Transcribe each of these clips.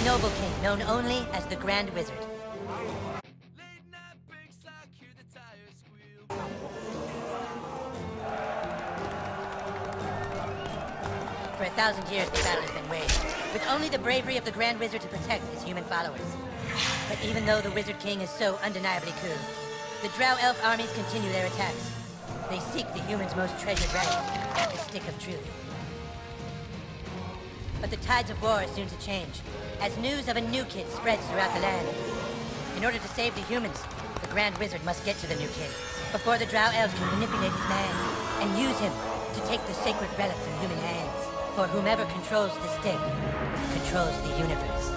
noble king known only as the Grand Wizard. For 1,000 years, the battle has been waged, with only the bravery of the Grand Wizard to protect his human followers. But even though the Wizard King is so undeniably cool, the Drow Elf armies continue their attacks. They seek the humans' most treasured relic, the Stick of Truth. But the tides of war are soon to change, as news of a new kid spreads throughout the land. In order to save the humans, the Grand Wizard must get to the new kid, before the Drow Elves can manipulate his mind, and use him to take the sacred relic from human hands. For whomever controls the stick, controls the universe.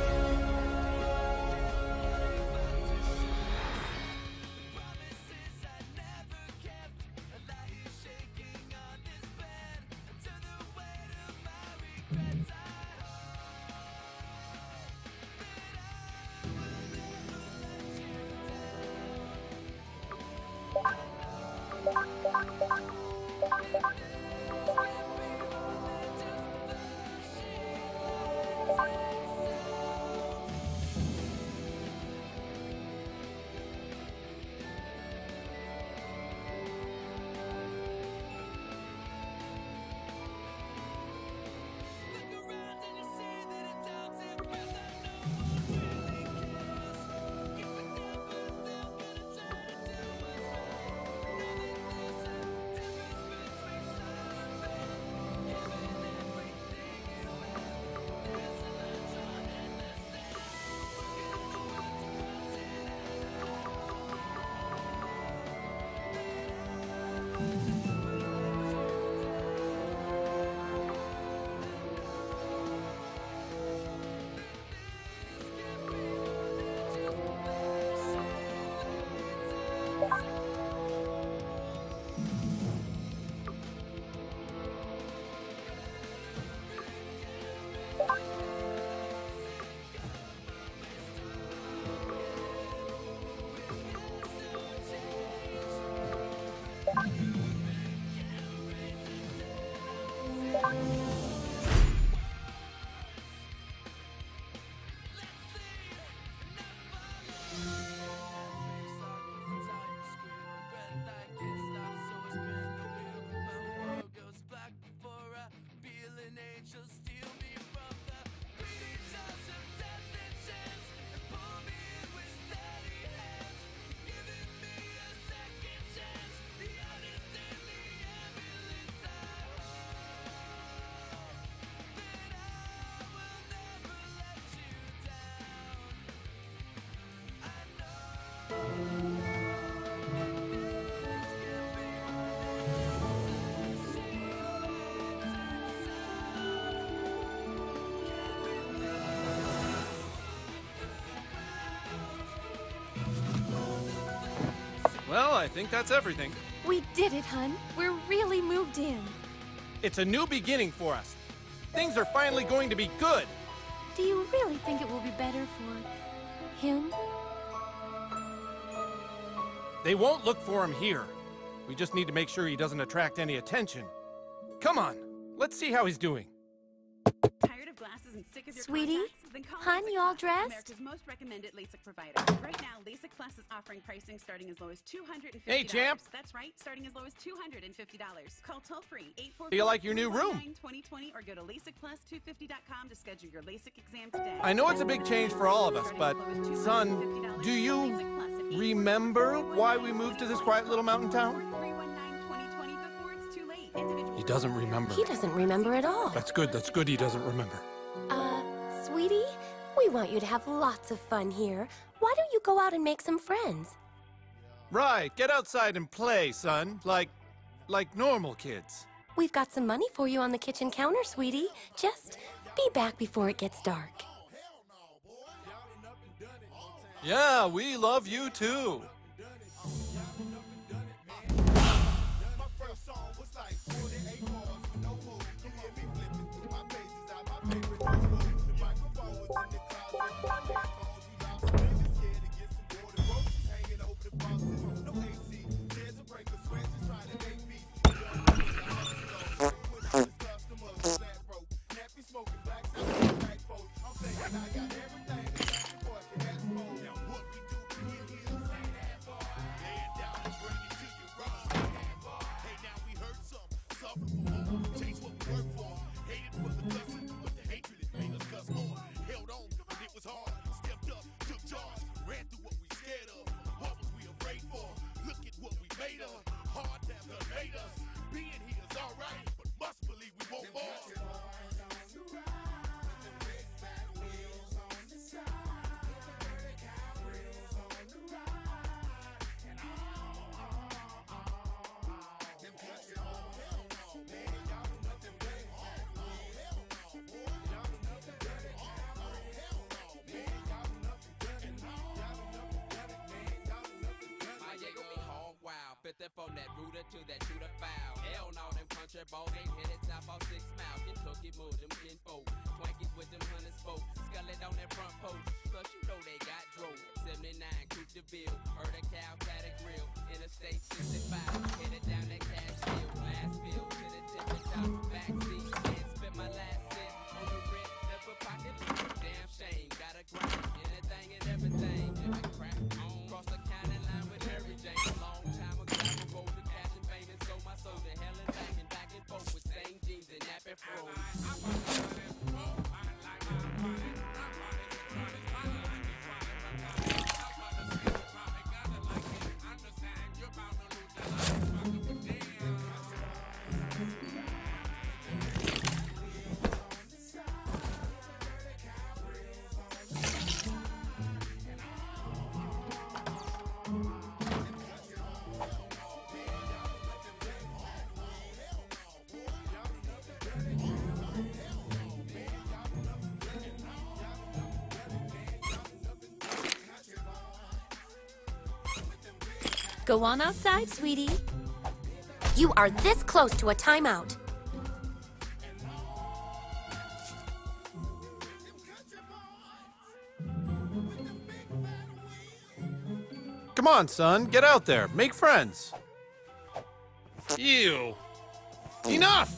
Well, I think that's everything. We did it, hun. We're really moved in. It's a new beginning for us. Things are finally going to be good. Do you really think it will be better for him? They won't look for him here. We just need to make sure he doesn't attract any attention. Come on, let's see how he's doing. Tired of glasses and sick of your Sweetie? contacts? Then call Hun, LASIK you all Plus, dressed? America's most recommended LASIK provider. Right now, LASIK Plus is offering pricing starting as low as $250. Hey, champ. That's right, starting as low as $250. Call toll-free 844 Do you like your new room? 2020 or go to LASIKplus250.com to schedule your LASIK exam today. I know it's a big change for all of us, but, son, do you remember why we moved to this quiet little mountain town? He doesn't remember. He doesn't remember at all. That's good he doesn't remember. Sweetie, we want you to have lots of fun here. Why don't you go out and make some friends? Right, get outside and play, son. Like normal kids. We've got some money for you on the kitchen counter, sweetie. Just be back before it gets dark. Yeah, we love you too. I got to that shooter foul. Hell no, them country ball ain't hit it top off 6 miles. Kentucky move them kinfolk. Twankies with them hunters folk. Scullet on that front porch. Plus you know they got drove. 79 Coupe de Ville. Heard a cow, cat a grill. Interstate 65. Headed down that Cashville. Last field to the tip of top. Backseat. And spent my last cent on the rent. Never pocket. Damn shame. Gotta grind. Anything and everything. Never crack on. Cross the county line with Mary Jane. A long time ago. I rolled the cash and fame and sold my soul to hell and back and forth with same jeans and nappy froze. Go on outside, sweetie. You are this close to a timeout. Come on, son. Get out there. Make friends. Ew. Enough!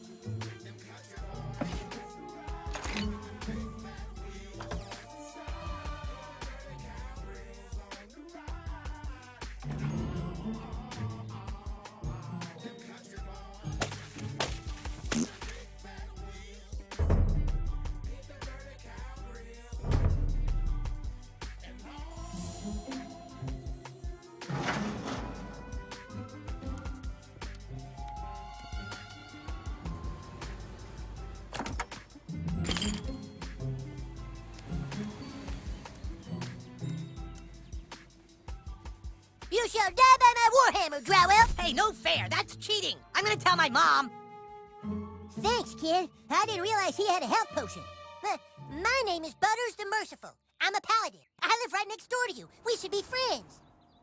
You shall die by my warhammer, Drowell! Hey, no fair! That's cheating! I'm gonna tell my mom! Thanks, kid. I didn't realize he had a health potion. My name is Butters the Merciful. I'm a paladin. I live right next door to you. We should be friends.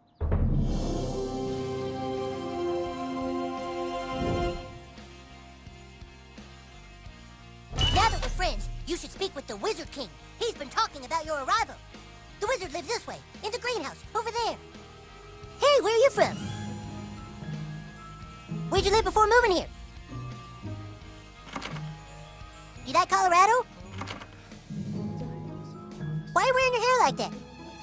Now that we're friends, you should speak with the Wizard King. He's been talking about your arrival. The wizard lives this way, in the greenhouse, over there. Hey, where are you from? Where'd you live before moving here? You like Colorado? Why are you wearing your hair like that?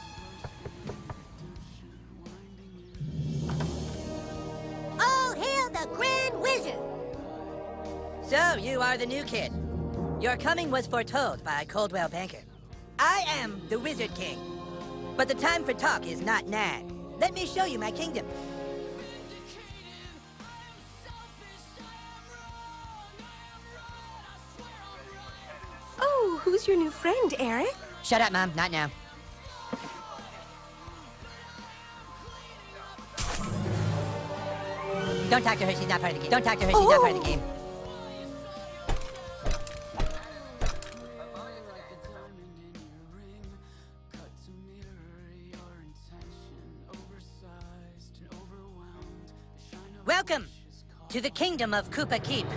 All hail the Grand Wizard! So, you are the new kid. Your coming was foretold by Coldwell Banker. I am the Wizard King. But the time for talk is not now. Let me show you my kingdom. Oh, who's your new friend, Eric? Shut up, Mom. Not now. Don't talk to her. She's not part of the game. Don't talk to her. She's not part of the game. Welcome to the kingdom of Koopa Keep.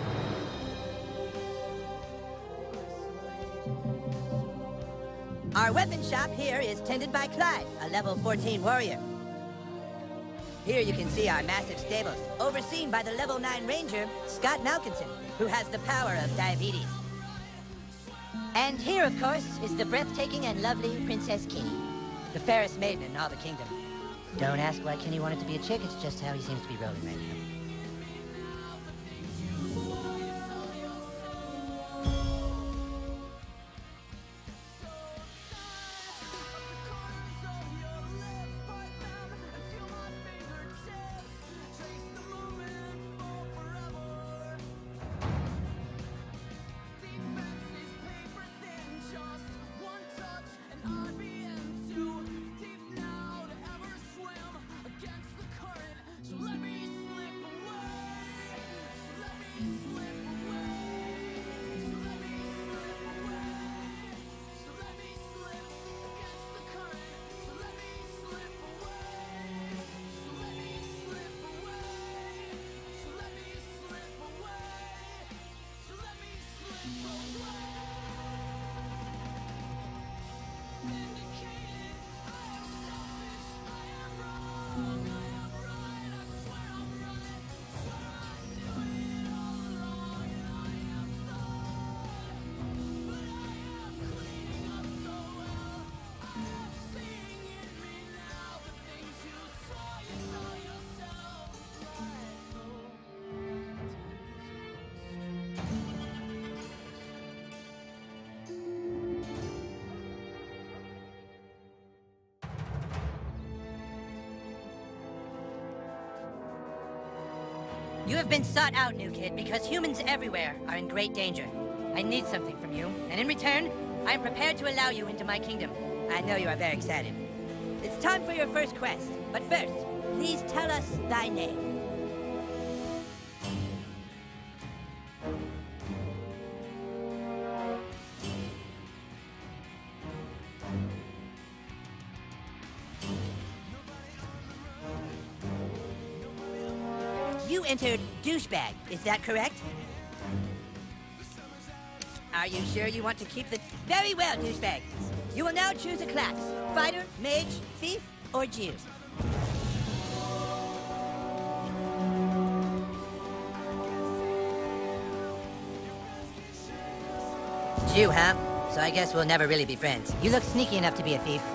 Our weapon shop here is tended by Clyde, a level 14 warrior. Here you can see our massive stables, overseen by the level 9 ranger, Scott Malkinson, who has the power of diabetes. And here, of course, is the breathtaking and lovely Princess Kitty, the fairest maiden in all the kingdom. Don't ask why Kenny wanted to be a chick, it's just how he seems to be rolling right now. You have been sought out, new kid, because humans everywhere are in great danger. I need something from you, and in return, I am prepared to allow you into my kingdom. I know you are very excited. It's time for your first quest, but first, please tell us thy name. You entered douchebag, is that correct? Are you sure you want to keep the... Very well, douchebag. You will now choose a class. Fighter, mage, thief, or Jew. Jew, huh? So I guess we'll never really be friends. You look sneaky enough to be a thief.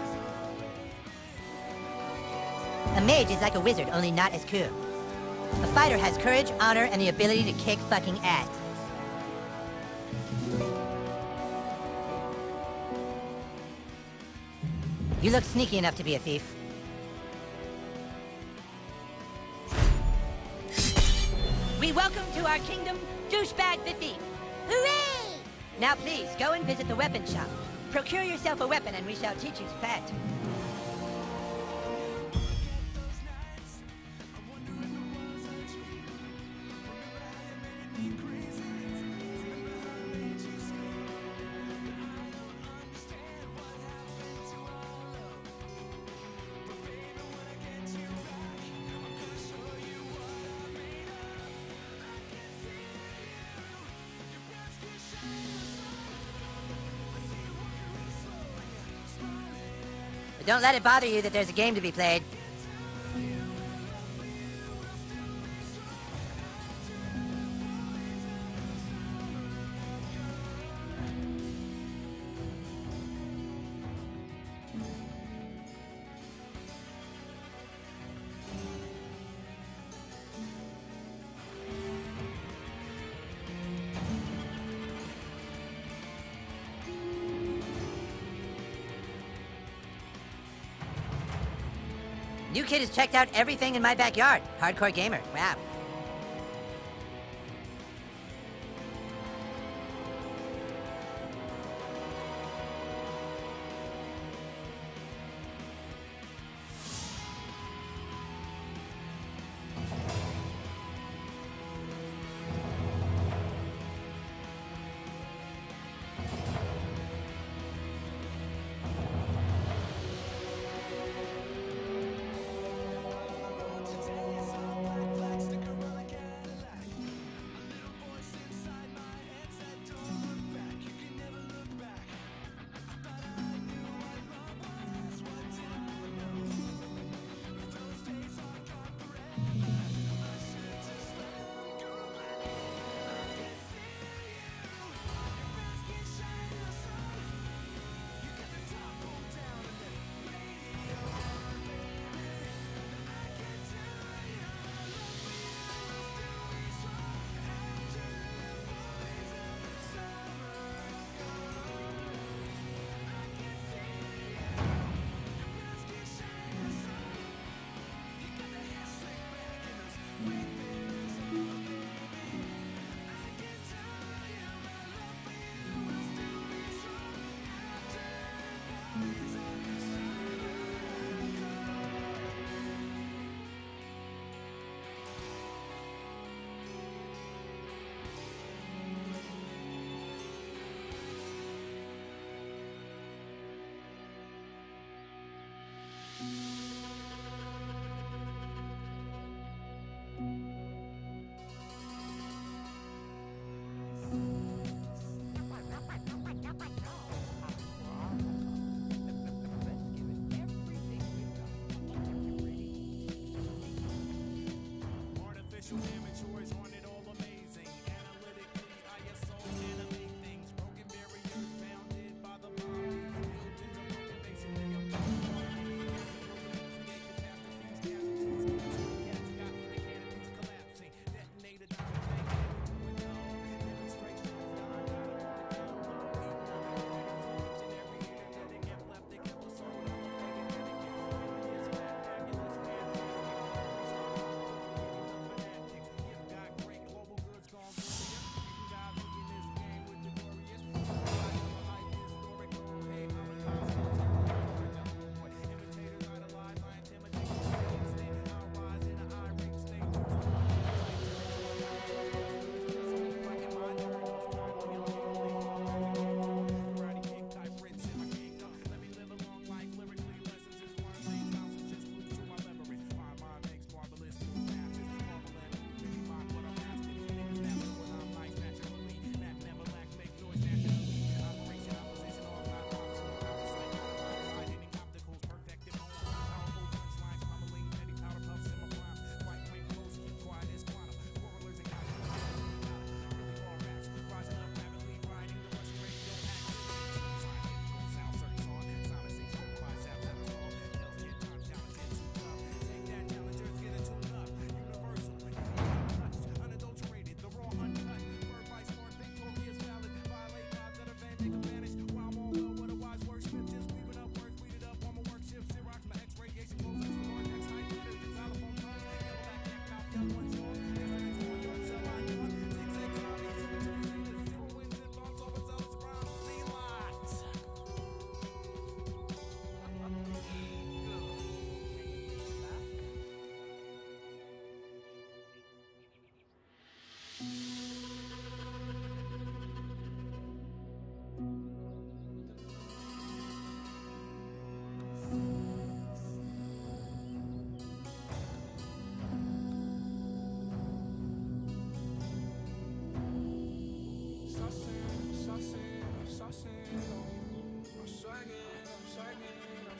A mage is like a wizard, only not as cool. A fighter has courage, honor, and the ability to kick fucking ass. You look sneaky enough to be a thief. We welcome to our kingdom, Douchebag the Thief. Hooray! Now please, go and visit the weapon shop. Procure yourself a weapon and we shall teach you to fight. But don't let it bother you that there's a game to be played. New kid has checked out everything in my backyard. Hardcore gamer. Wow.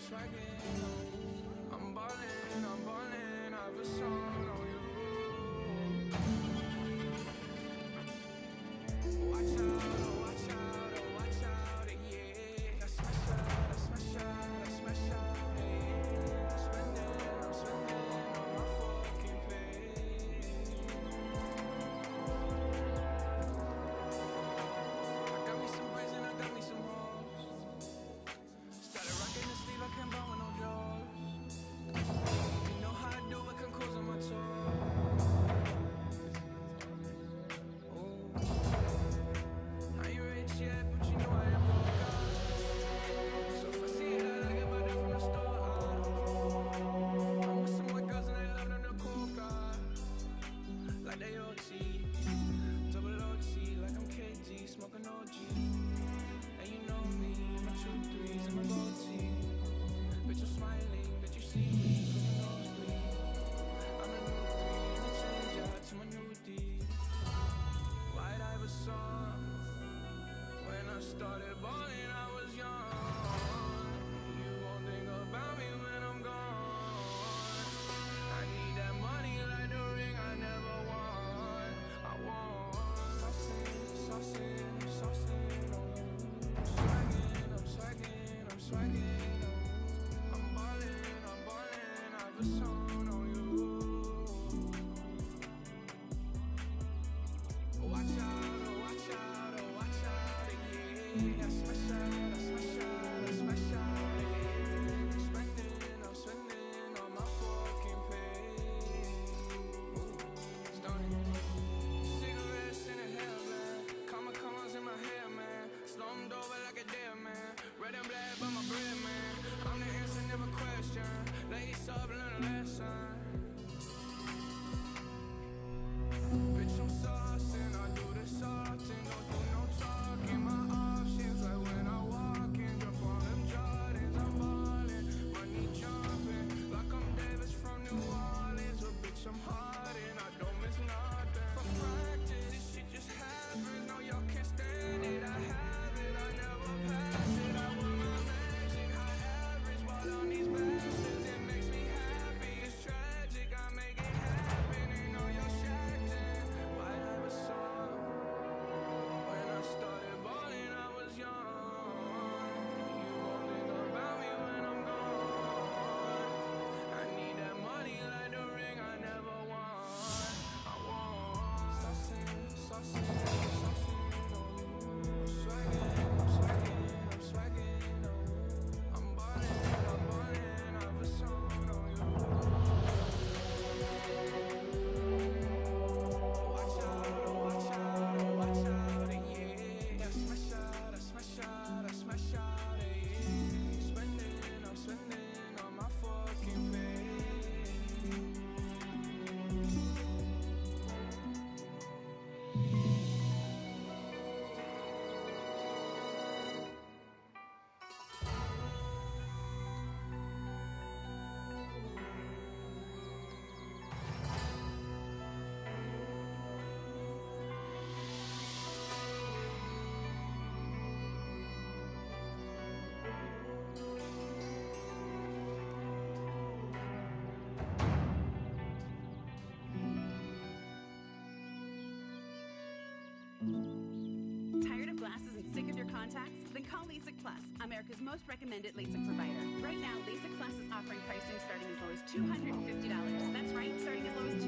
Tired of glasses and sick of your contacts? Then call LASIK Plus, America's most recommended LASIK provider. Right now, LASIK Plus is offering pricing starting as low as $250. That's right, starting as low as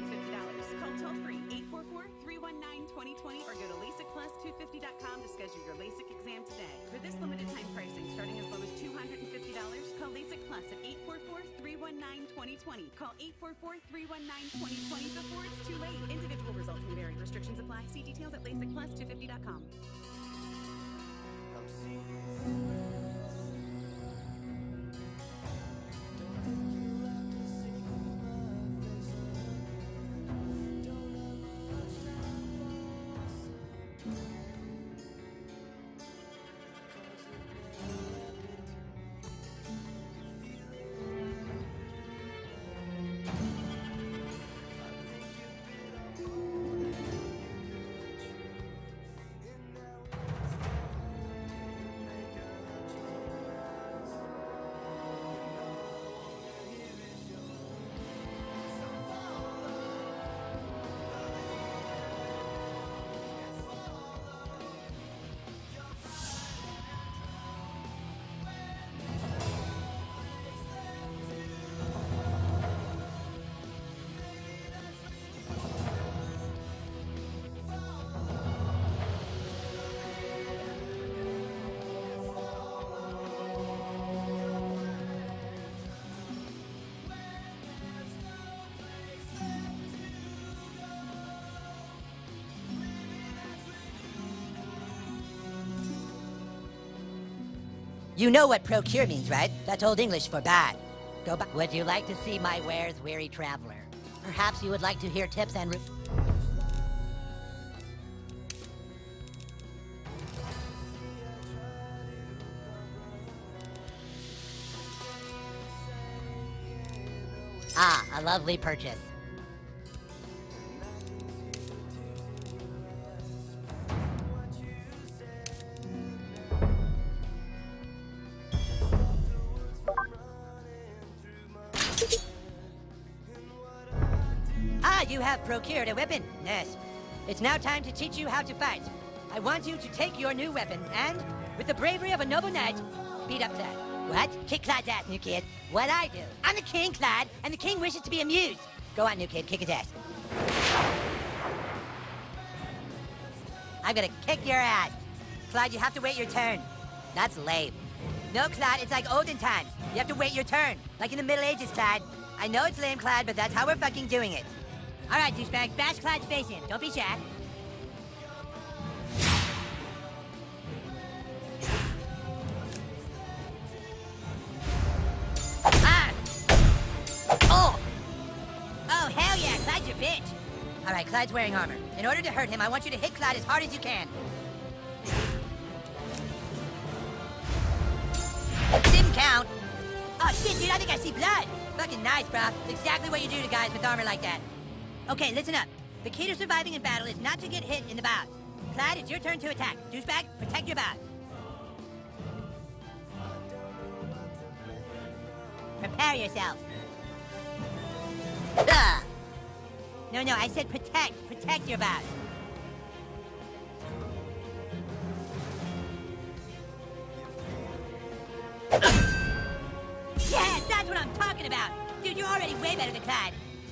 $250. Call toll-free 844-319-2020 or go to LASIKplus250.com to schedule your LASIK exam today. For this limited time pricing starting as low as $250, call LASIK Plus at 844-319-2020. Call 844-319-2020 before it's too late. Individual results may vary. Restrictions apply. See details at LASIKplus250.com. You know what procure means, right? That's Old English for bad. Go back. Would you like to see my wares, weary traveler? Perhaps you would like to hear tips and... Ah, a lovely purchase. Ah, you have procured a weapon. Yes. It's now time to teach you how to fight. I want you to take your new weapon and, with the bravery of a noble knight, beat up Clyde. What? Kick Clyde's ass, new kid. What I do? I'm the king, Clyde, and the king wishes to be amused. Go on, new kid, kick his ass. I'm gonna kick your ass. Clyde, you have to wait your turn. That's lame. No, Clyde, it's like olden times. You have to wait your turn, like in the Middle Ages, Clyde. I know it's lame, Clyde, but that's how we're fucking doing it. All right, douchebag, bash Clyde's face in. Don't be shy. Oh, hell yeah, Clyde's your bitch. All right, Clyde's wearing armor. In order to hurt him, I want you to hit Clyde as hard as you can. Didn't count. Oh, shit, dude, I think I see blood. Fucking nice, bro. It's exactly what you do to guys with armor like that. Okay, listen up. The key to surviving in battle is not to get hit in the bows. Clyde, it's your turn to attack. Douchebag, protect your bows. Prepare yourself. Ugh. No, I said protect. Protect your bows. Yeah, that's what I'm talking about. Dude, you're already way better than Clyde.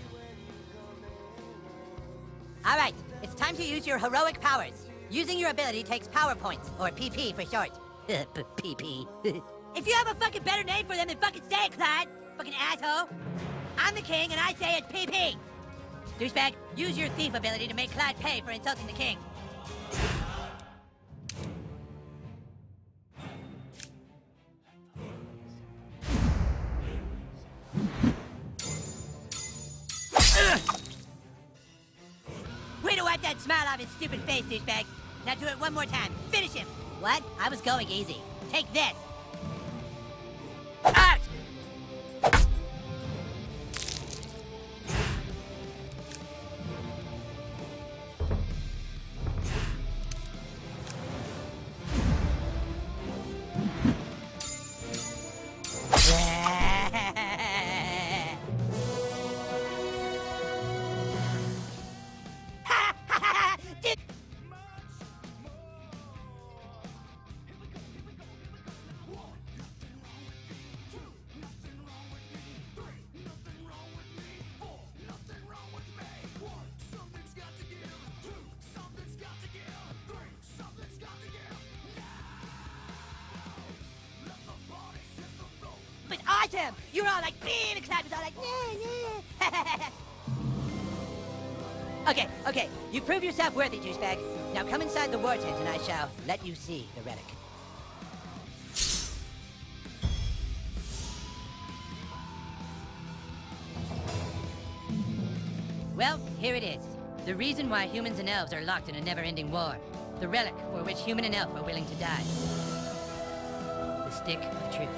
All right, it's time to use your heroic powers. Using your ability takes power points, or PP for short. PP. If you have a fucking better name for them, then fucking say it, Clyde. Fucking asshole. I'm the king, and I say it's PP. Douchebag, use your thief ability to make Clyde pay for insulting the king. Way to wipe that smile off his stupid face, douchebag. Now do it one more time. Finish him. What? I was going easy. Take this. Out! Awesome! You were all like, beam, and Clyde was all like, nah. Okay, you prove yourself worthy, douchebag. Now come inside the war tent and I shall let you see the relic. Well, here it is. The reason why humans and elves are locked in a never-ending war. The relic for which human and elf are willing to die. The Stick of Truth.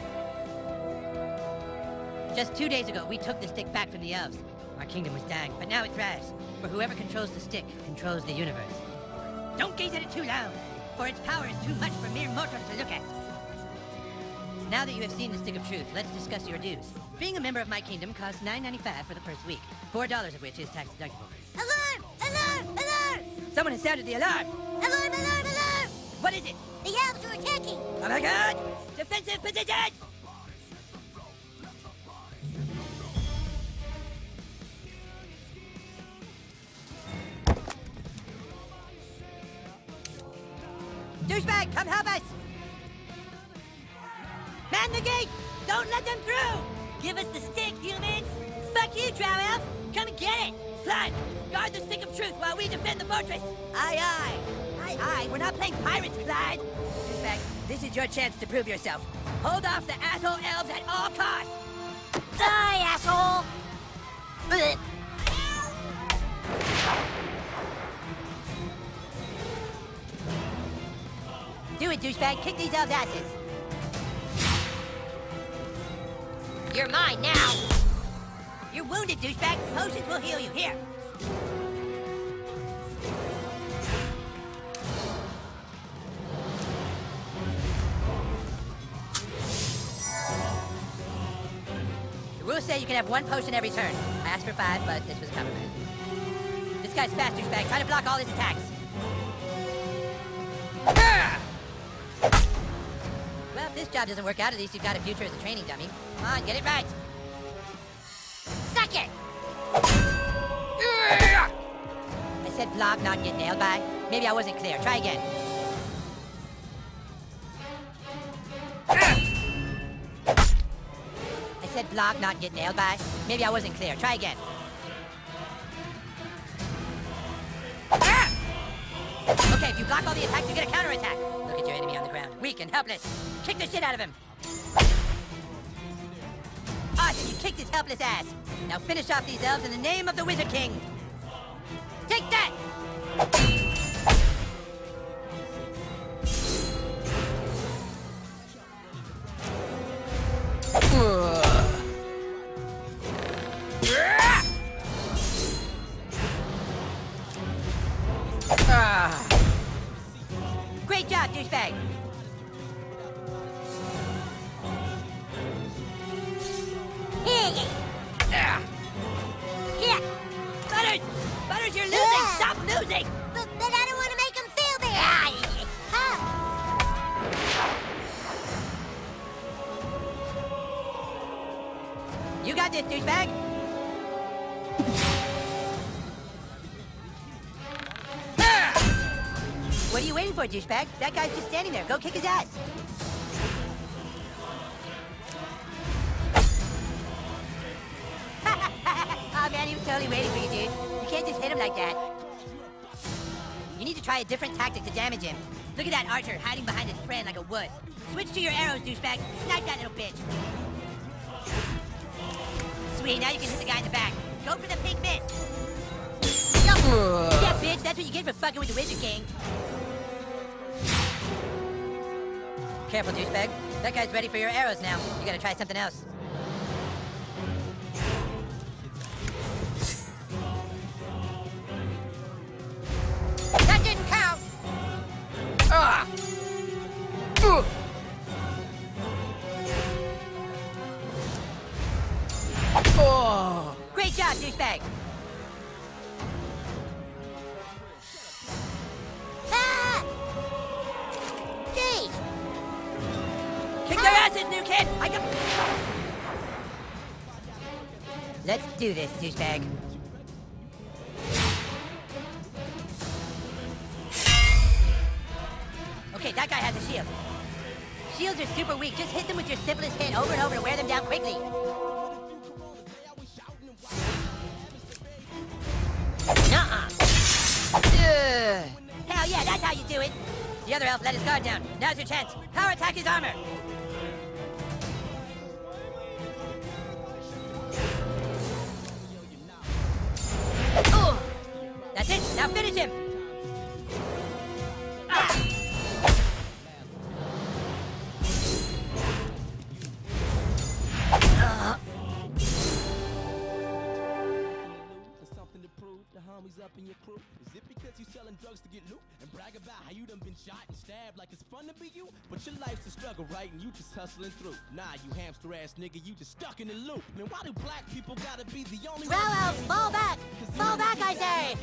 Just 2 days ago, we took the stick back from the elves. Our kingdom was dying, but now it thrives. For whoever controls the stick controls the universe. Don't gaze at it too loud, for its power is too much for mere mortals to look at. Now that you have seen the Stick of Truth, let's discuss your dues. Being a member of my kingdom costs $9.95 for the first week, $4 of which is tax deductible. Alarm! Alarm! Alarm! Someone has sounded the alarm! Alarm! Alarm! Alarm! What is it? The elves are attacking! Oh my god! Defensive position! Douchebag, come help us! Man the gate! Don't let them through! Give us the stick, humans! Fuck you, Drow Elf! Come and get it! Clyde, guard the Stick of Truth while we defend the fortress! Aye, aye! Aye, aye, we're not playing pirates, Clyde! Douchebag, this is your chance to prove yourself. Hold off the asshole elves at all costs! Die, asshole! Do it, douchebag. Kick these elves' asses. You're mine now. You're wounded, douchebag. Potions will heal you. Here. The rules say you can have 1 potion every turn. I asked for 5, but this was a compromise. This guy's fast, douchebag. Try to block all his attacks. Well, if this job doesn't work out, at least you've got a future as a training dummy. Come on, get it right. Suck it! I said block, not get nailed by. Maybe I wasn't clear. Try again. I said block, not get nailed by. Maybe I wasn't clear. Try again. Okay, if you block all the attacks, you get a counterattack. Look at your enemy on the ground. Weak and helpless. Kick the shit out of him. Awesome, you kicked his helpless ass. Now finish off these elves in the name of the Wizard King. Take that! Great job, douchebag! Here! Butters! Butters, you're losing! Stop losing! But I don't want to make him feel bad! You got this, douchebag! What are you waiting for, douchebag? That guy's just standing there. Go kick his ass. Oh man, he was totally waiting for you, dude. You can't just hit him like that. You need to try a different tactic to damage him. Look at that archer hiding behind his friend like a wuss. Switch to your arrows, douchebag. Snipe that little bitch. Sweet, now you can hit the guy in the back. Go for the pink miss. Yeah, bitch, that's what you get for fucking with the Wizard King. Careful, douchebag. That guy's ready for your arrows now. You gotta try something else. That didn't count! Great job, douchebag! Jeez! Kick their asses, new kid! Let's do this, douchebag. Okay, that guy has a shield. Shields are super weak. Just hit them with your simplest hit over and over to wear them down quickly. Nuh-uh. Hell yeah, that's how you do it. The other elf let his guard down. Now's your chance. Power attack his armor. Oh, that's it. Now finish him. Homies up in your crew? Is it because you selling drugs to get loot and brag about how you done been shot and stabbed like it's fun to be you? But your life's a struggle, right? And you just hustling through. Nah, you hamster ass nigga, you just stuck in the loop. Man, why do black people gotta be the only Row elves, fall back! Fall back, I say!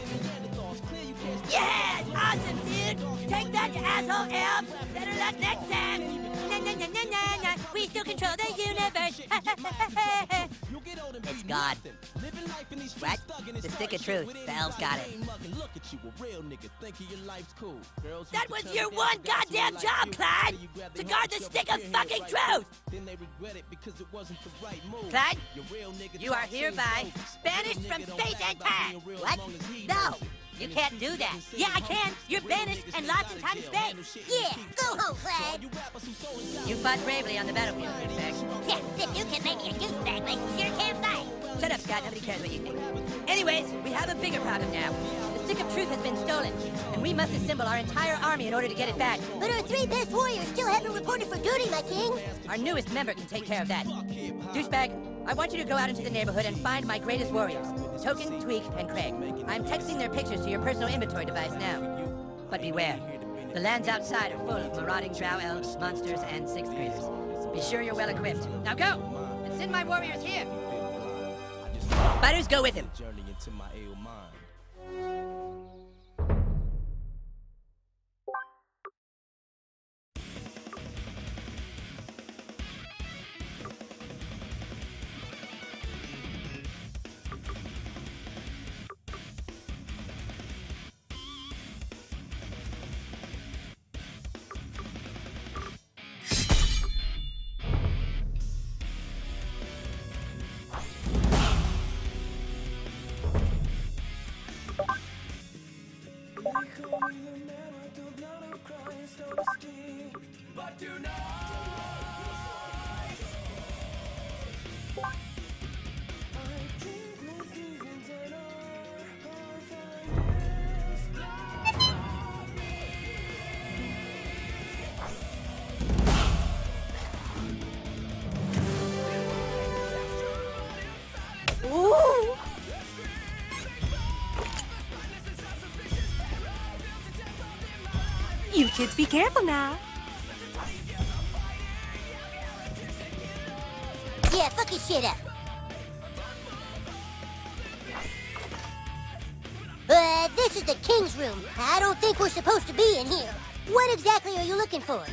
Yes! Awesome, dude! Take that, you asshole elf! Better luck next time! Na na na na na na! We still control the universe! It's God. living life in these What? streets, thugging The is stick of hard truth. shit. With The elves got it. ain't mugging. Look at you, a real nigga, thinking your life's cool. Girls That used to was turn your down one for guys who goddamn were job, like you. Clyde! Till you grabbed To their guard heart, the shoved stick your of head fucking right truth! through. Then they regret it because it wasn't the right move. Clyde, Your real nigga you are talk hereby seems bogus. banished Real from nigga don't space brag and about time. being real What? as long as he No, knows it. you And can't if do you that. say Yeah, I humble, can. You're real banished niggas and stay lost out in of time and jail, space. handle shit in Yeah, peace. go home, So Clyde. you rappers who so entitled, You fought bravely on the battlefield, douchebag. Yeah, if you can make me a douchebag, like you sure can fight. Shut up, Scott. Nobody cares what you think. Anyways, we have a bigger problem now. The stick of truth has been stolen, and we must assemble our entire army in order to get it back. But our 3 best warriors still haven't reported for duty, my king. Our newest member can take care of that. Douchebag, I want you to go out into the neighborhood and find my greatest warriors, Token, Tweak, and Craig. I'm texting their pictures to your personal inventory device now. But beware. The lands outside are full of marauding drow elves, monsters, and 6th graders. Be sure you're well equipped. Now go! And send my warriors here! Fighters, go with him. journey into my ill mind. Ooh. You kids be careful now. Yeah, fuck his shit up. This is the king's room. I don't think we're supposed to be in here. What exactly are you looking for?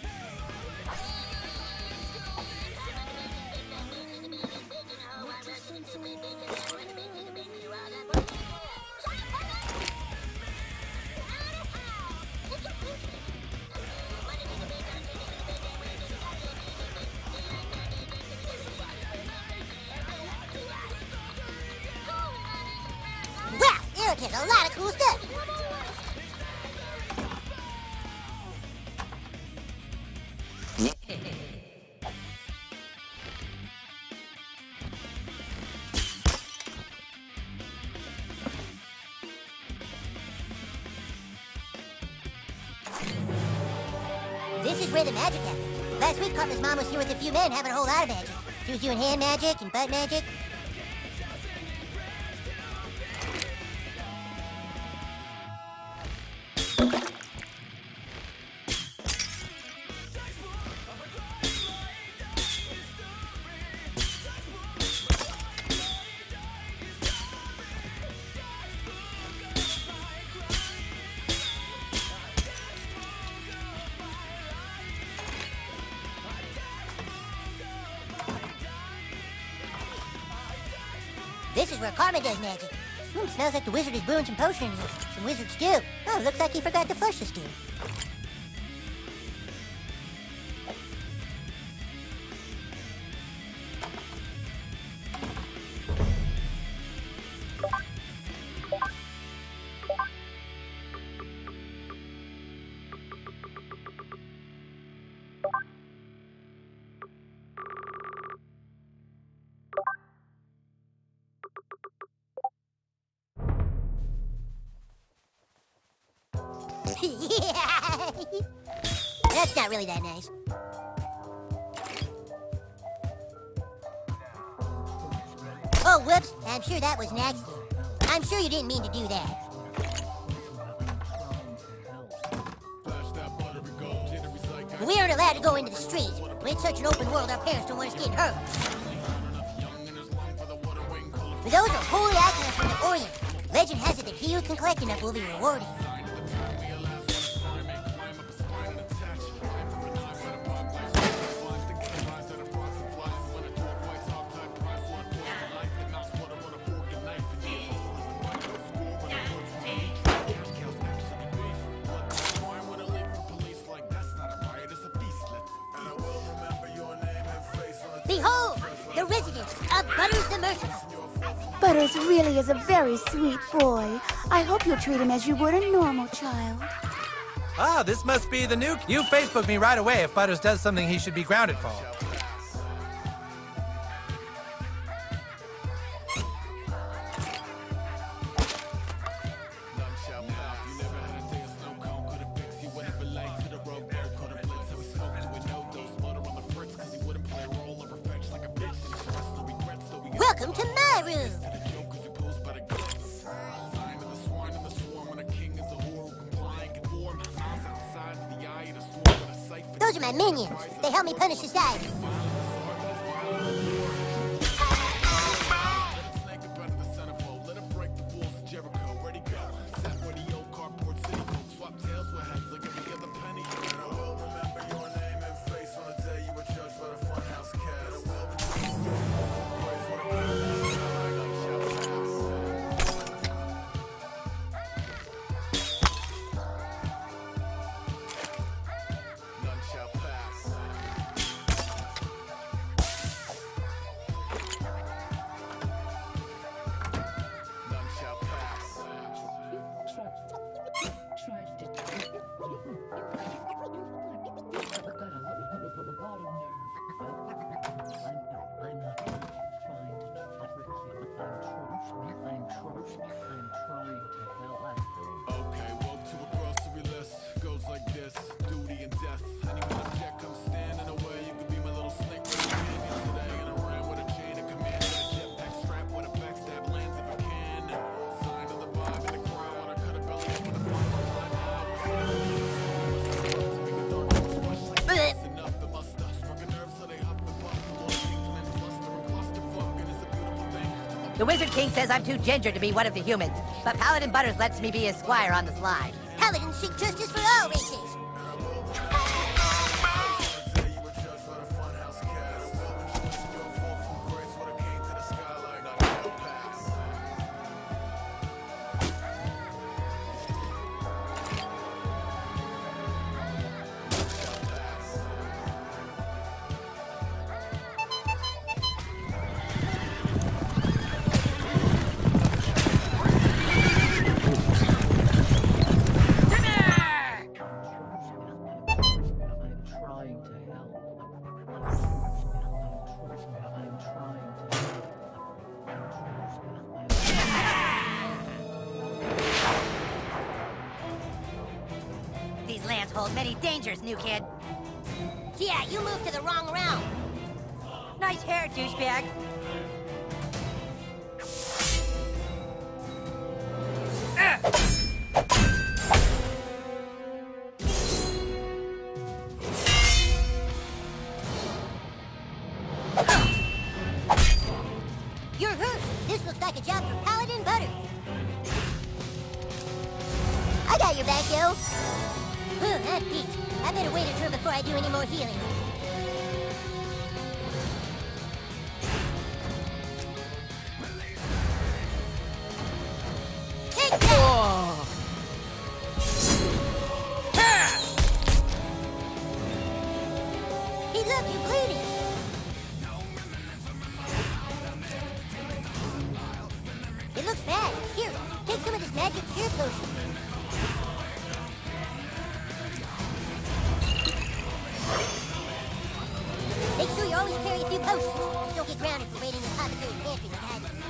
Wow, Eric has a lot of cool stuff. This is where the magic happens. Last week, Cartman's mom was here with a few men having a whole lot of magic. She was doing hand magic and butt magic. This is where Cartman does magic. Smells like the wizard is brewing some potions. Some wizard stew. Oh, looks like he forgot to flush the stew. Yeah. That's not really that nice. Oh, whoops. I'm sure that was an accident. I'm sure you didn't mean to do that. We aren't allowed to go into the street. When it's such an open world, our parents don't want us getting hurt. But those are holy icons from the Orient. Legend has it that he who can collect enough will be rewarded. Behold, the residence of Butters the Merciful. Butters really is a very sweet boy. I hope you'll treat him as you would a normal child. Ah, this must be the nuke. You Facebook me right away if Butters does something he should be grounded for. Welcome to my room. Those are my minions. They help me punish society. The Wizard King says I'm too ginger to be one of the humans, but Paladin Butters lets me be his squire on the slide. Paladins seek justice for all races. These lands hold many dangers, new kid. Yeah, you moved to the wrong realm. Nice hair, douchebag. You're hurt. This looks like a job for Paladin Butters. I got your back, yo. I'm beat. I better wait a turn before I do any more healing. Take that! Hey, look, you're bleeding. It looks bad. Here, take some of this magic cure potion. Make sure you always carry a few potions. Just don't get grounded for raiding the apothecary's pantry like I did.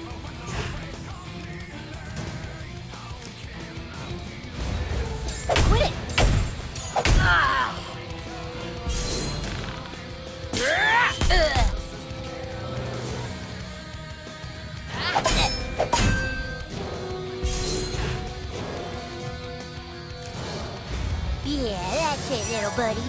Quit it! Ah! Yeah, that's it, little buddy.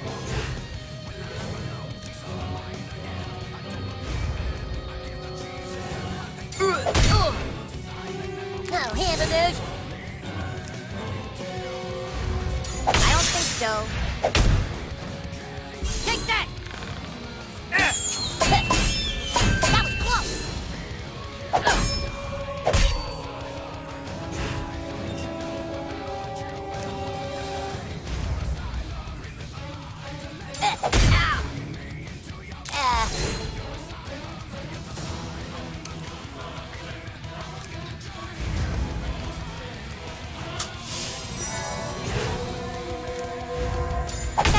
Oh, hamburgers! I don't think so. Take that! That was close!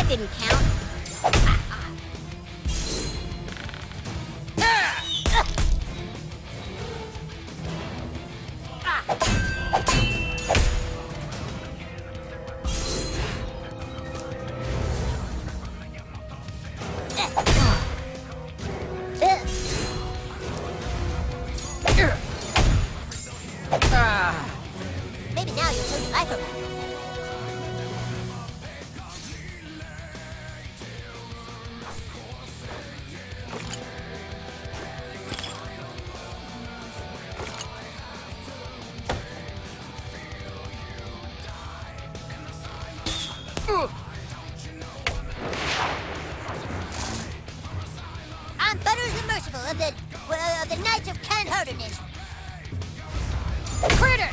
didn't count. Maybe now you'll turn your life around. I'm Butters the Merciful of the Knights of Canhurter Nation. Critter!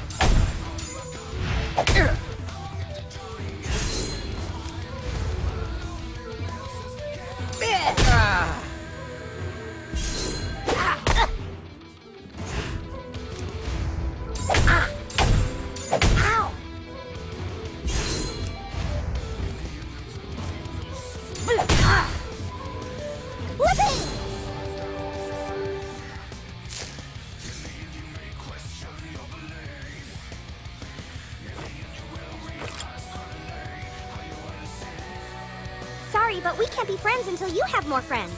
Ow! Whoopee! Sorry, but we can't be friends until you have more friends.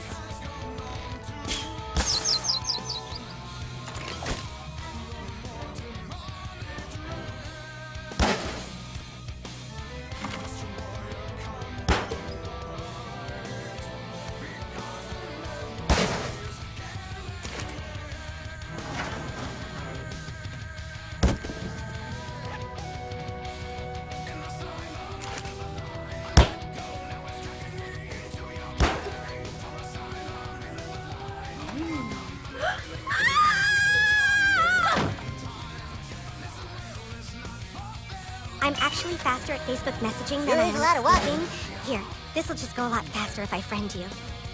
I'm actually faster at Facebook messaging than There I is am a lot of at walking. speaking. Here, this'll just go a lot faster if I friend you.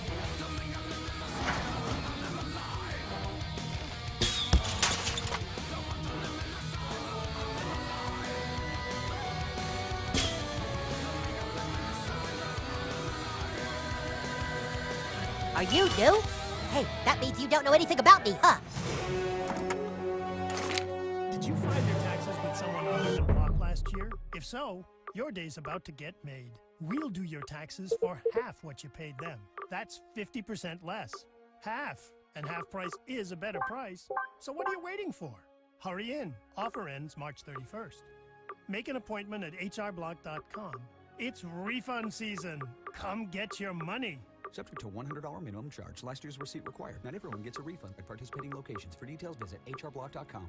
Are you new? Hey, that means you don't know anything about me, huh? Did you file your taxes with someone other than Brock last year? If so, your day's about to get made. We'll do your taxes for half what you paid them. That's 50% less. Half. And half price is a better price. So what are you waiting for? Hurry in. Offer ends March 31st. Make an appointment at hrblock.com. It's refund season. Come get your money. Subject to $100 minimum charge. Last year's receipt required. Not everyone gets a refund at participating locations. For details, visit hrblock.com.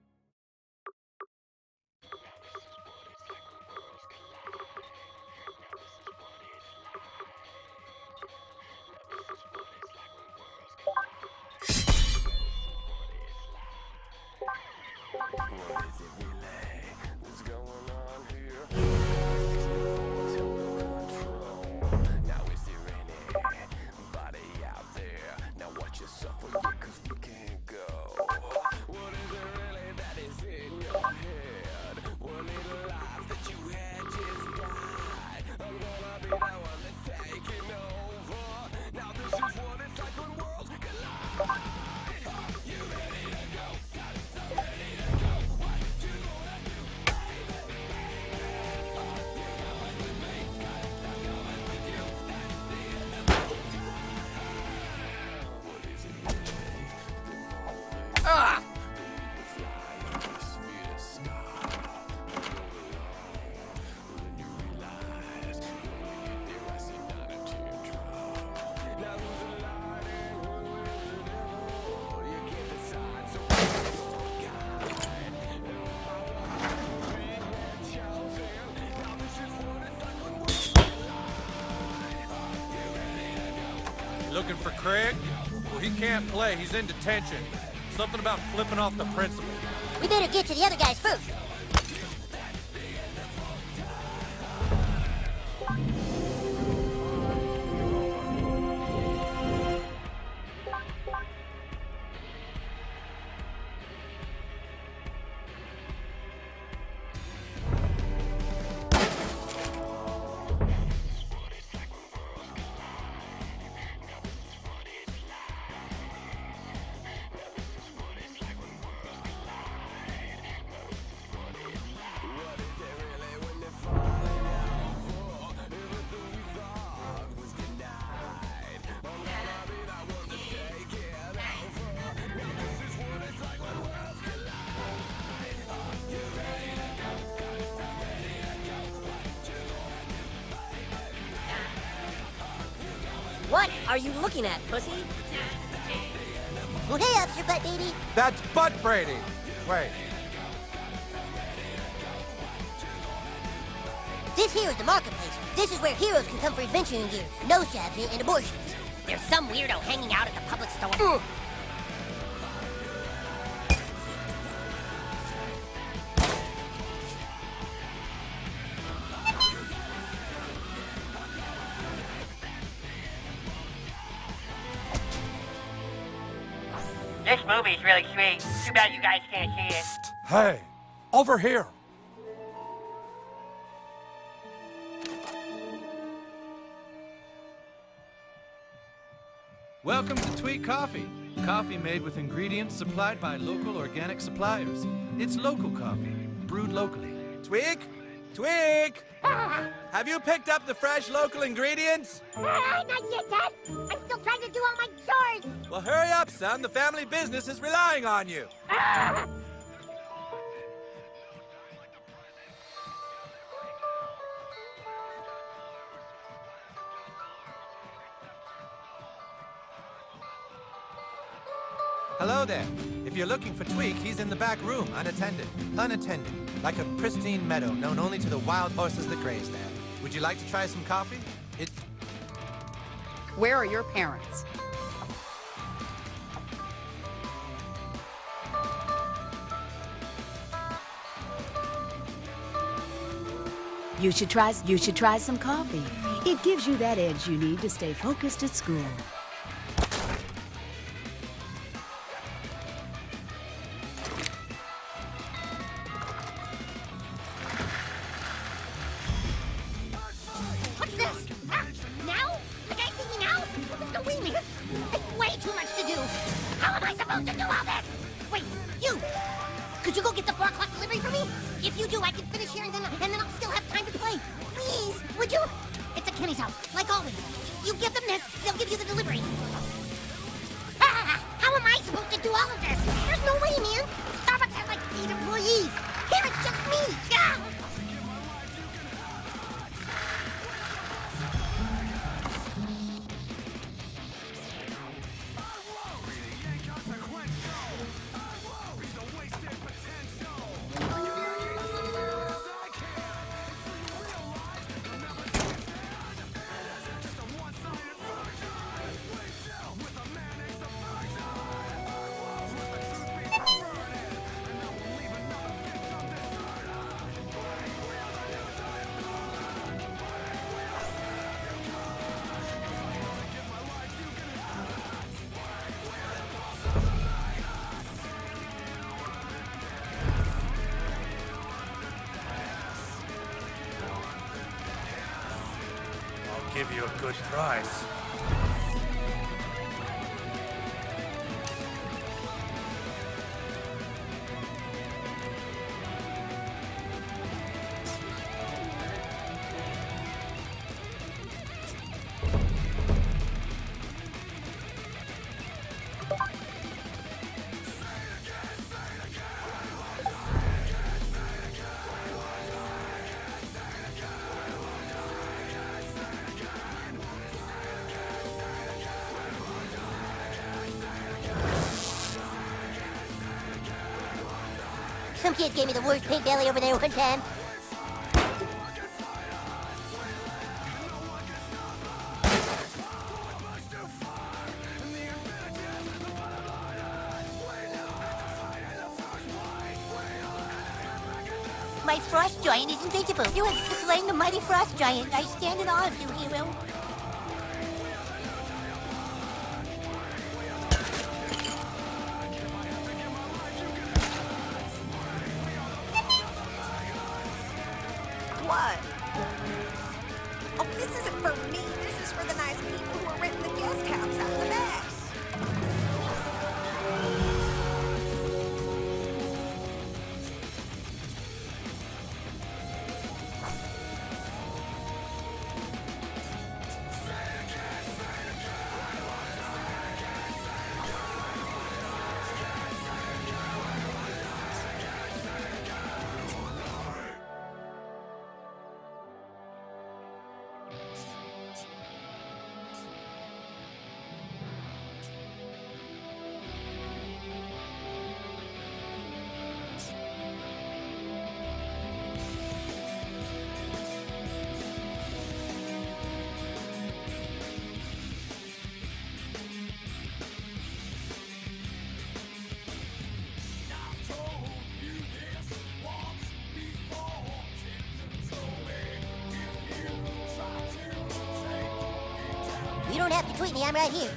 Looking for Craig? Well, he can't play. He's in detention. Something about flipping off the principal. We better get to the other guys first. are you looking at, pussy? Well, hey, Officer Butt Baby. That's Butt Brady. Wait. This here is the marketplace. This is where heroes can come for adventuring gear, nose jabs, and abortions. There's some weirdo hanging out at the public store. This movie's really sweet. Too bad you guys can't see it. Hey, over here. Welcome to Tweak Coffee. Coffee made with ingredients supplied by local organic suppliers. It's local coffee, brewed locally. Tweak? Tweak! Have you picked up the fresh local ingredients? Not yet, Dad. I'm still trying to do all my chores. Well, hurry up, son. The family business is relying on you. Hello there. If you're looking for Tweak, he's in the back room, unattended. Unattended. Like a pristine meadow known only to the wild horses that graze there. Would you like to try some coffee? Where are your parents? You should try some coffee. It gives you that edge you need to stay focused at school. What's this? Now? The guy's thinking now? There's no way, man. It's way too much to do. How am I supposed to do all this? Wait, you! Could you go get the 4 o'clock delivery for me? If you do, I can finish here and then I'll still have time to play. Please, would you? It's at Kenny's house, like always. You give them this, they'll give you the delivery. How am I supposed to do all of this? There's no way, man. Starbucks has like 8 employees. Here it's just me. Give you a good price. Some kid gave me the worst pink belly over there one time. My frost giant is invincible. You have slain the mighty frost giant. I stand in awe of you, hero. What? Oh, this isn't for me. This is for the nice people who are renting the guest house out in the back. Sweetie, I'm right here.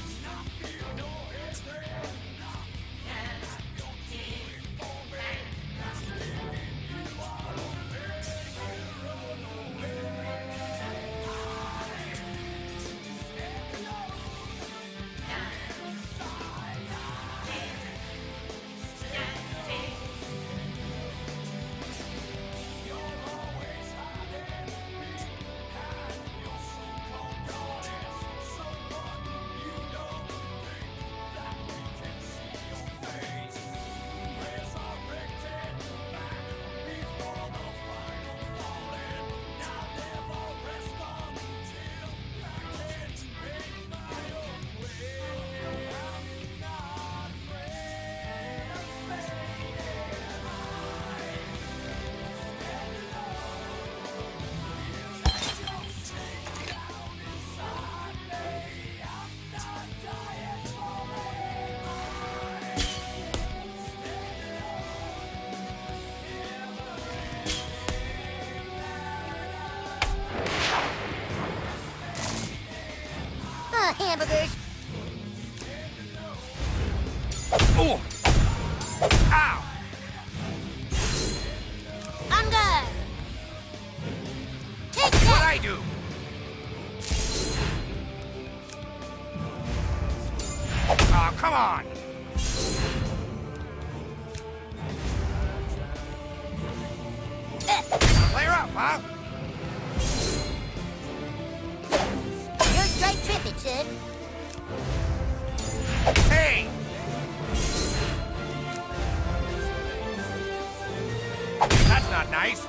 Hamburgers. Oh! Ow! I'm good. Take that. What'd I do? Oh, come on! Play her up, huh? You're straight tripping, son. Hey! That's not nice.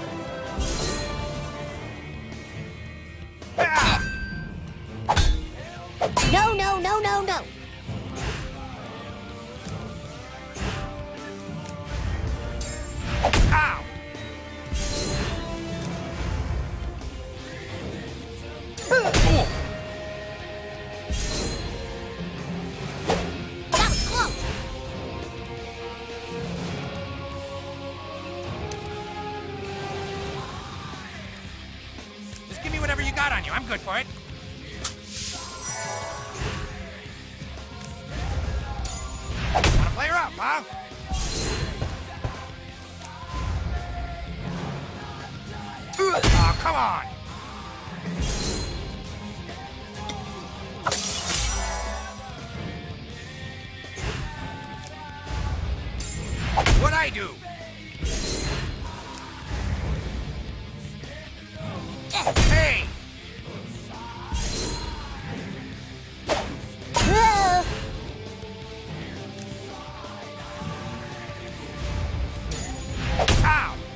Ah! No, no, no, no, no. Ow! Oh! That was close. Just give me whatever you got on you. I'm good for it. Wanna play her up, huh? Oh, come on! What'd I do? Hey! Whoa. Ow!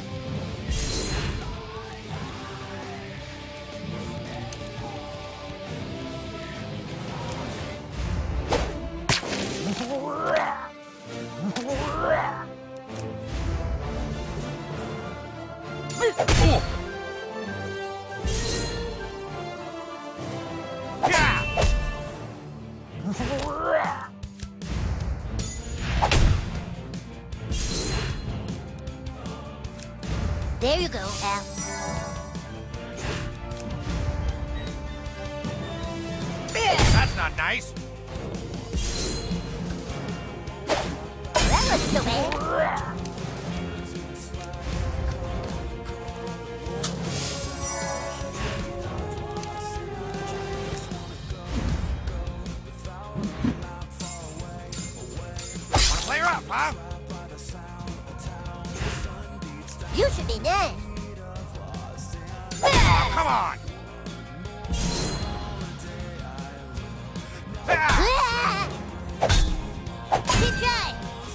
Oh! Yeah! There you go, Al. That's not nice. That wasn't so bad. Wanna play her up, huh? You should be nice. Oh, come on! Ah! Good try.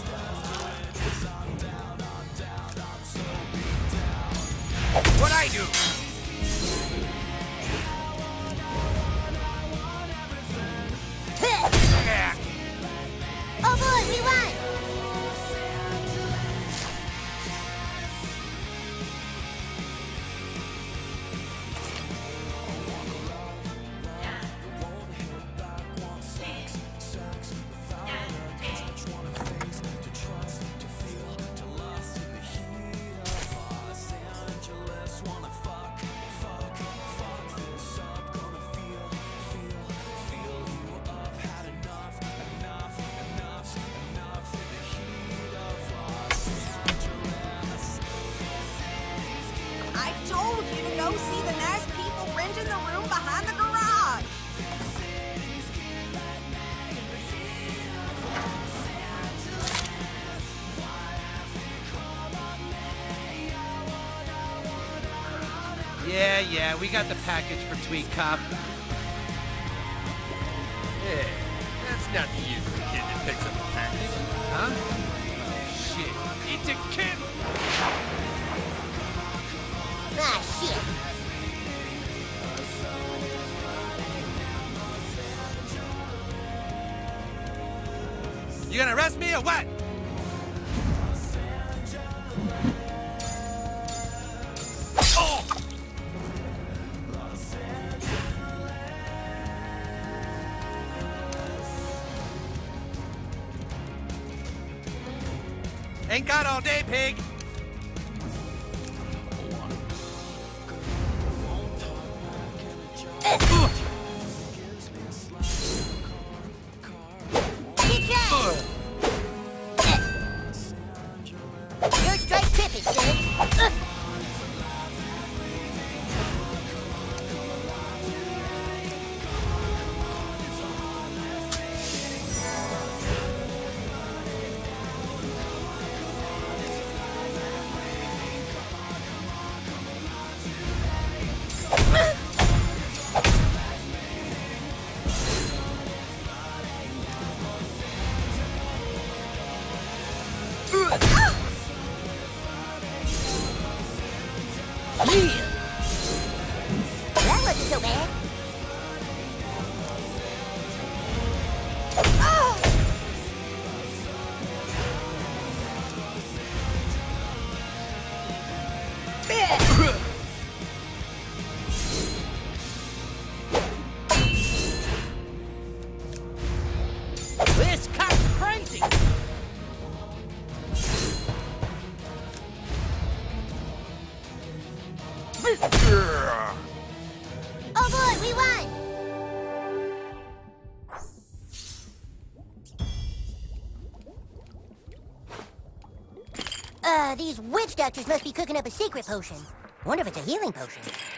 What'd I do? Yeah. Oh boy, we won. Yeah, we got the package for Tweak Cop. Hey, that's not the usual kid that picks up a package. Huh? Shit. It's a kid! Ah, shit. You gonna arrest me or what? Oh! Ain't got all day, pig. You're straight tripping, son. That wasn't so bad. This cop's crazy! Oh boy, we won! These witch doctors must be cooking up a secret potion. Wonder if it's a healing potion.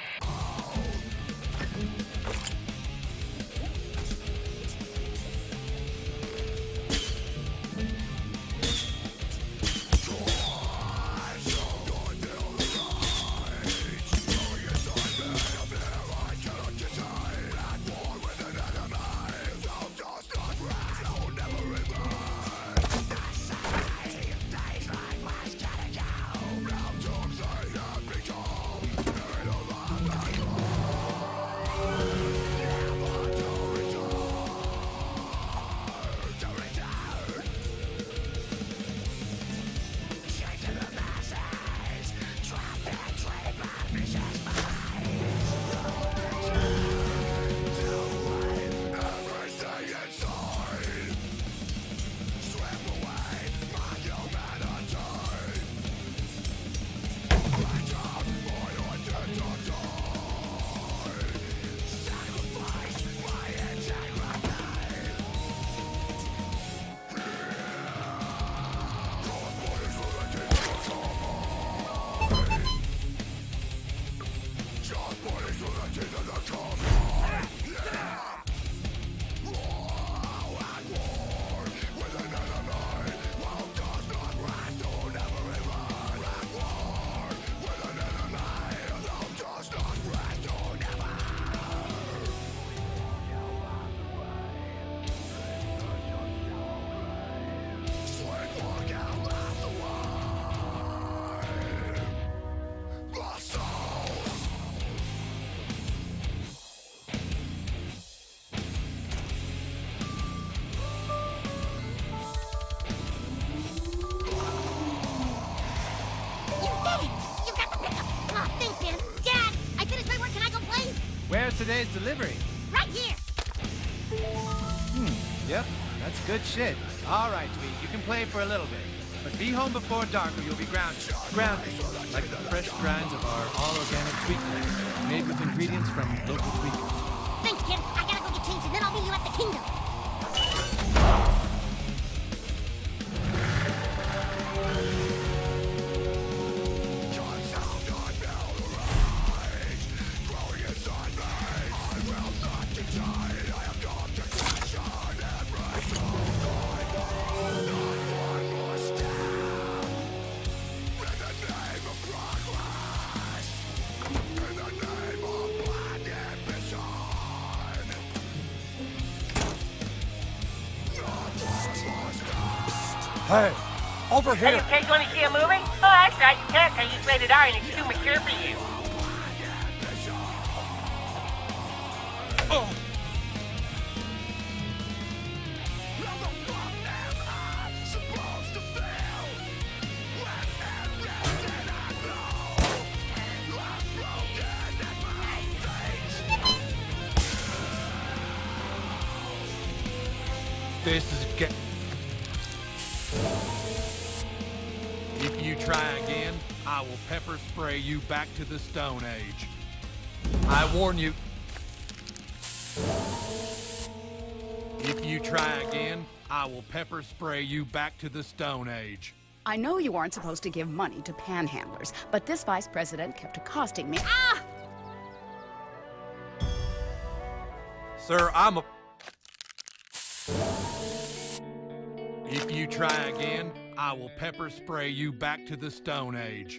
Where's today's delivery? Right here. Yep, that's good shit. All right, Tweak, you can play for a little bit. But be home before dark or you'll be grounded. Grounded, like the fresh grinds of our all-organic Tweak blend, made with ingredients from local tweakers. Thanks, kid. I gotta go get changed and then I'll meet you at the kingdom. In the name Hey, over Hey, here. you kids want to see a movie? Oh, that's right, you can't because it's rated R and it's too mature for you. Oh. This is If you try again, I will pepper spray you back to the Stone Age. I warn you. If you try again, I will pepper spray you back to the Stone Age. I know you aren't supposed to give money to panhandlers, but this vice president kept accosting me. Ah! Sir, I'm a... If you try again, I will pepper spray you back to the Stone Age.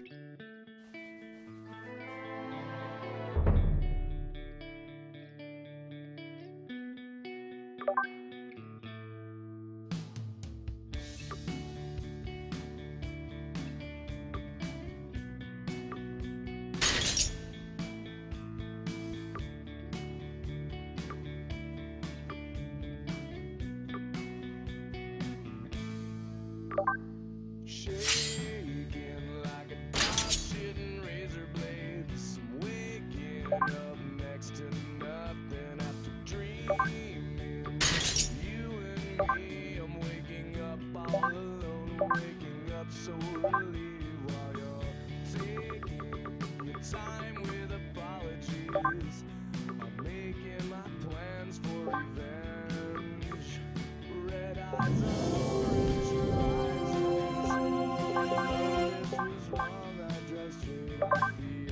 Shaking like a dog shitting razor blades, waking up next to nothing after dreaming. You and me, I'm waking up all alone, waking up so relieved while you're taking your time with apologies. I'm making my plans for revenge. Red eyes are orange, your eyes are this was wrong, I just straight off the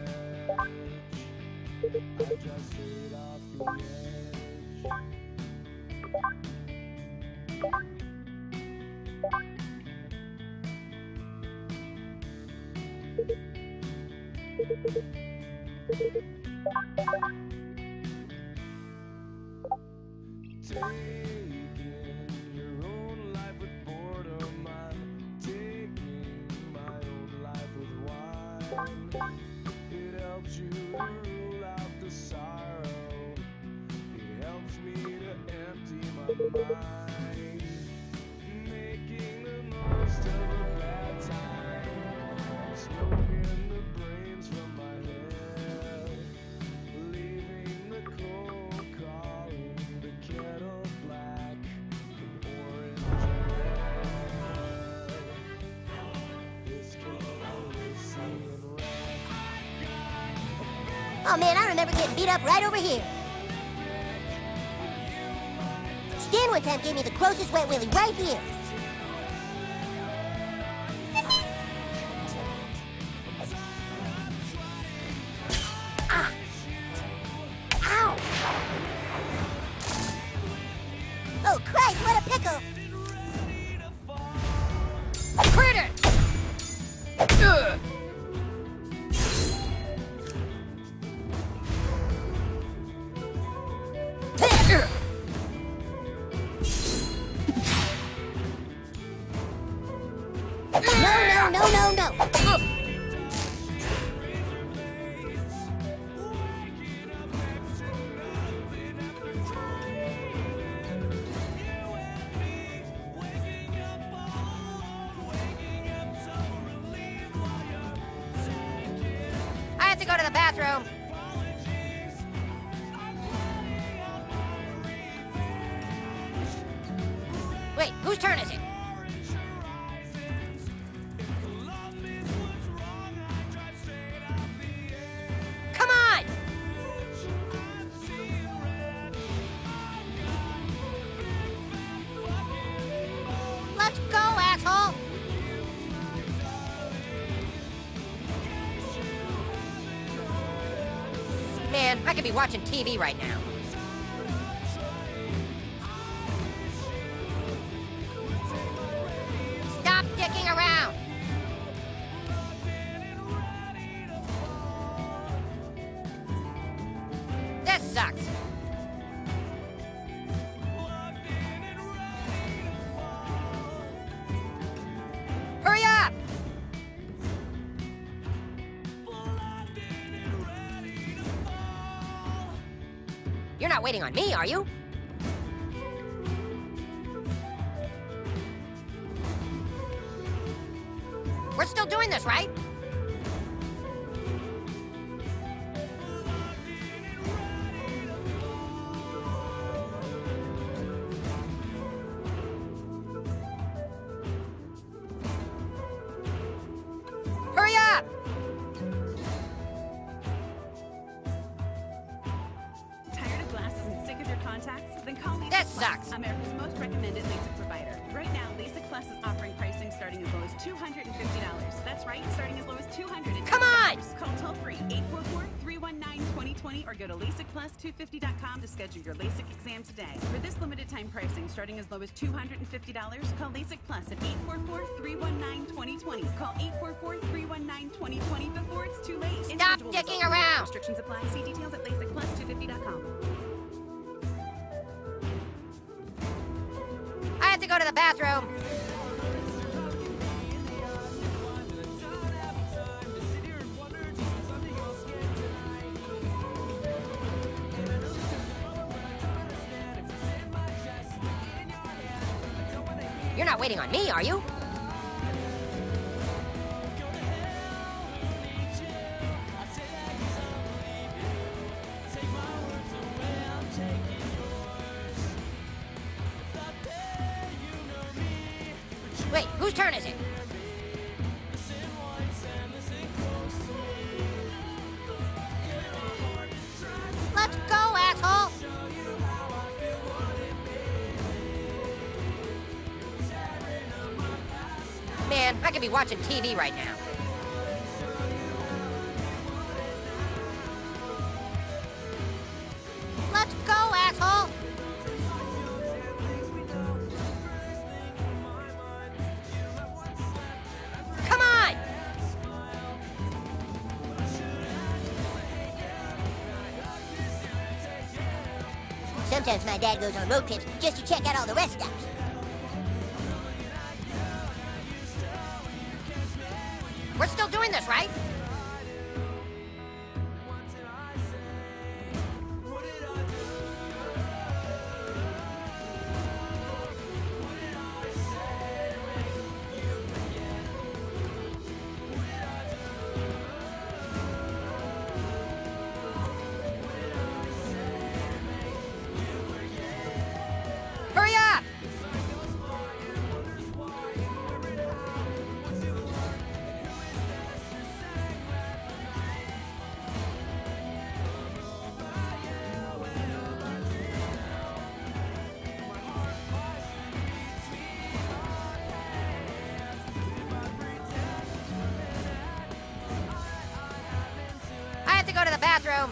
edge. I just straight off the edge. Taking your own life with boredom, I'm taking my own life with wine. It helps you to rule out the sorrow. It helps me to empty my mind. Making the most of a bad time. Smoking the brains from my head. Leaving the cold, calling the kettle black and orange red. This color is seeing red. Oh man, I remember getting beat up right over here. Stan one time gave me the grossest wet willy right here. Ah! Ow! Oh Christ, what a pickle! Critter! Ugh! No. I have to go to the bathroom. Wait, whose turn is it? Come on! Let's go, asshole! Man, I could be watching TV right now. Stop dicking around! This sucks. not waiting on me, are you? We're still doing this, right? Hurry up! Tired of glasses and sick of your contacts? Then call LASIK This Plus, sucks. America's most recommended LASIK provider. Right now, LASIK Plus is offering pricing starting as low as $250. That's right, starting as low as $250. Come on! Call toll-free 844-319-2020 or go to LASIKplus250.com to schedule your LASIK exam today. For this limited time pricing starting as low as $250, call LASIK Plus at 844-319-2020. Call 844-319-2020 before it's too late. Stop Individual dicking results. around! Restrictions apply. See details at LASIKplus250.com. I have to go to the bathroom. You're not waiting on me, are you? Wait, whose turn is it? Let's go, asshole! Man, I could be watching TV right now. Let's go, asshole! Come on! Sometimes my dad goes on road trips just to check out all the rest stops. We're still doing this, right? Hurry up! I have to go to the bathroom.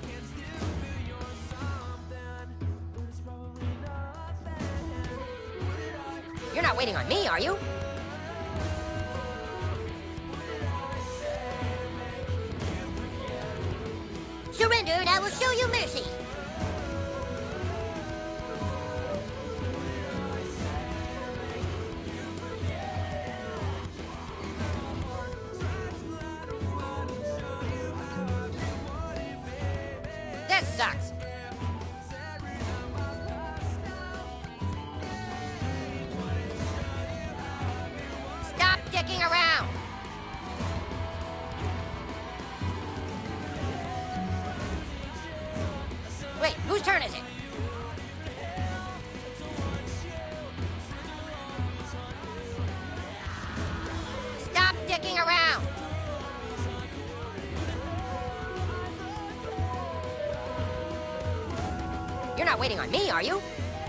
You're not waiting on me, are you? Surrender and I will show you mercy. This sucks. Stop dicking around. Wait, whose turn is it? Stop dicking around. You're not waiting on me, are you?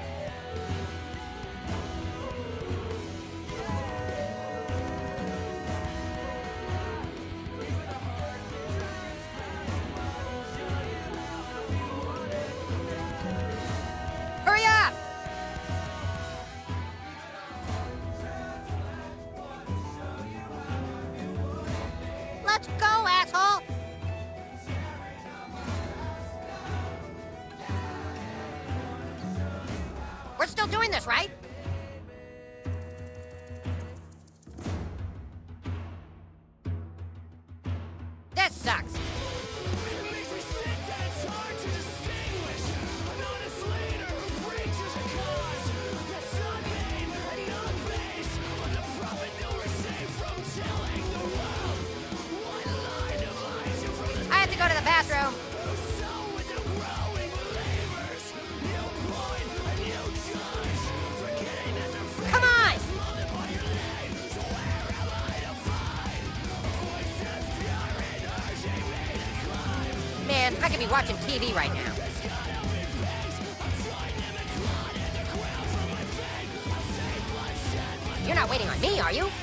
Hurry up! Let's go, asshole! We're still doing this, right? This sucks. It makes me sick that it's hard to distinguish. I'm not restroom. Come on! Man, I could be watching TV right now. You're not waiting on me, are you?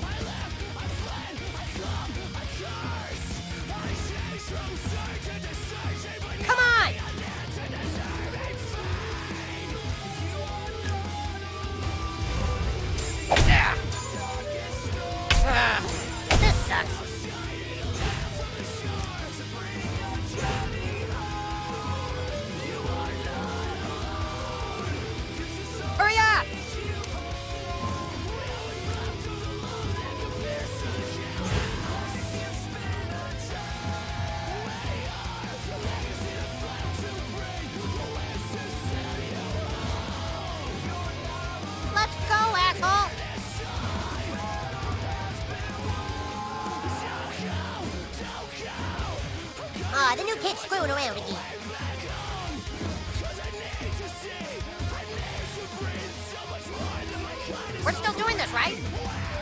Come on! This sucks. Hurry up! Let's go, asshole! Aw, the new kid's screwing around again. We're still doing this, right?